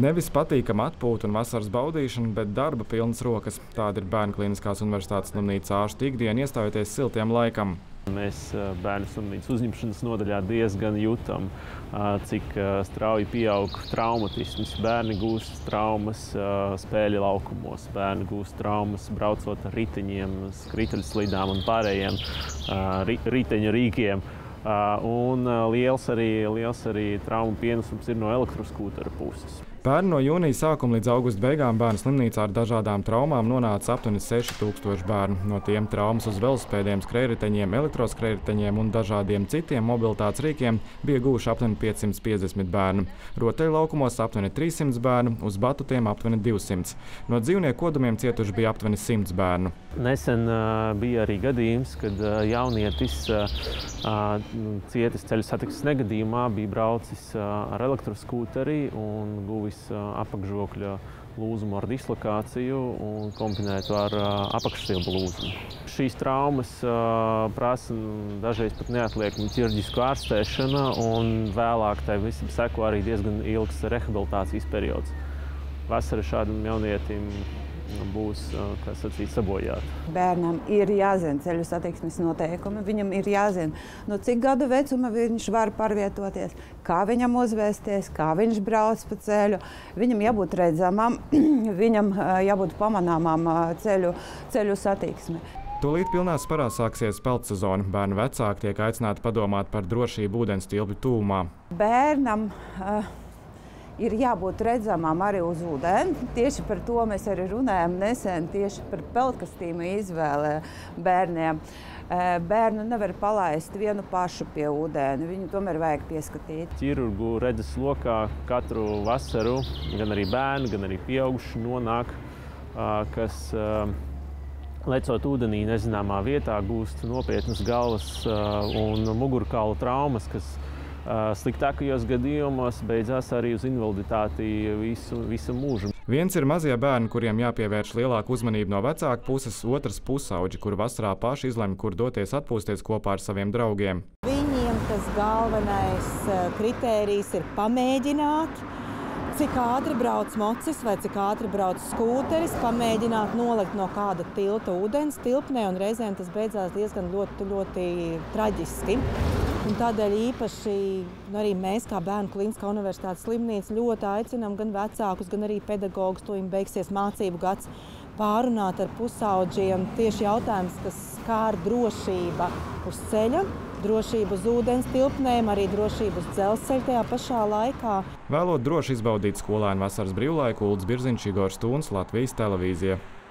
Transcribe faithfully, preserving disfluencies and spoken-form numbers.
Nevis patīkama atpūta un vasaras baudīšana, bet darba pilnas rokas. Tāda ir Bērnu Kliniskās universitātes slimnīcas ārstu ikdiena, iestājoties siltiem laikam. Mēs bērnu slimnīcas uzņemšanas nodaļā diezgan jūtam, cik strauji pieaug traumatisms. Bērni gūst traumas spēļu laukumos, bērni gūst traumas braucot ar riteņiem, skrituļslidām un pārējiem riteņu rīkiem. Un liels arī, liels arī traumu pienesums ir no elektroskūtera puses. Pērn no jūnija sākuma līdz augusta beigām bērnu slimnīcā ar dažādām traumām nonāca aptuveni seši tūkstoši bērnu. No tiem traumas uz velospēdiem, skrējriteņiem, elektroskrējriteņiem un dažādiem citiem mobilitātes rīkiem bija gūši aptuveni piecsimt piecdesmit bērnu. Rotaļlaukumos aptuveni trīs simti bērnu, uz batutiem aptuveni divsimt. No dzīvnieku kodumiem cietuši bija aptuveni simts bērnu. Nesen uh, bija arī gadījums, kad uh, jaunietis uh, cietis ceļu satiksmes negadījumā, bija braucis uh, ar elektroskūteri un guvis apakšžokļa lūzumu ar dislokāciju un kombinētu ar apakšstilbu lūzumu. Šīs traumas uh, prasa dažreiz pat neatliekamu ķirurģisku ārstēšanu, un vēlāk tai visam seko arī diezgan ilgs rehabilitācijas periods. Vasara šādam jaunietim būs, kā sacīt, sabojāta. Bērnam ir jāzina ceļu satiksmes noteikumi, viņam ir jāzina, no cik gadu vecuma viņš var pārvietoties, kā viņam uzvēsties, kā viņš brauc pa ceļu. Viņam jābūt redzamam, viņam jābūt pamanāmam ceļu, ceļu satiksmi. Tūlīt pilnā sparā sāksies peldsezona. Bērnu vecāki tiek aicināti padomāt par drošību ūdens tilpju tuvumā. Bērnam uh, ir jābūt redzamam arī uz ūdeni. Tieši par to mēs arī runājam nesen, tieši par peldkastīmu izvēle bērniem. Bērnu nevar palaist vienu pašu pie ūdeni, viņu tomēr vajag pieskatīt. Ķirurgu redzes lokā katru vasaru gan arī bērni, gan arī pieauguši nonāk, kas lecot ūdenī nezināmā vietā gūst nopietnas galvas un mugurkaula traumas, kas sliktākajos gadījumos beidzās arī uz invaliditāti visu, visu mūžu. Viens ir mazie bērni, kuriem jāpievērš lielāka uzmanība no vecāku puses, otrs pusauģi, kuri vasarā paši izlemj, kur doties atpūsties kopā ar saviem draugiem. Viņiem tas galvenais kritērijs ir pamēģināt, cik ātri brauc mocis vai cik ātri brauc skūteris, pamēģināt nolikt no kāda tilta ūdens tilpnē, un reizēm tas beidzās diezgan ļoti, ļoti traģiski. Un tādēļ īpaši arī mēs, kā Bērnu Kliniskā universitātes slimnīca, ļoti aicinām gan vecākus, gan arī pedagogus, to viņiem beigsies mācību gads, pārunāt ar pusauģiem tieši jautājums, kas skār drošība uz ceļa, drošību uz ūdens tilpnēm, arī drošību uz dzelzceļa tajā pašā laikā. Vēlot droši izbaudīt skolēnu vasaras brīvlaiku, Uldis Birziņš, Igors Tūns, Latvijas televīzija.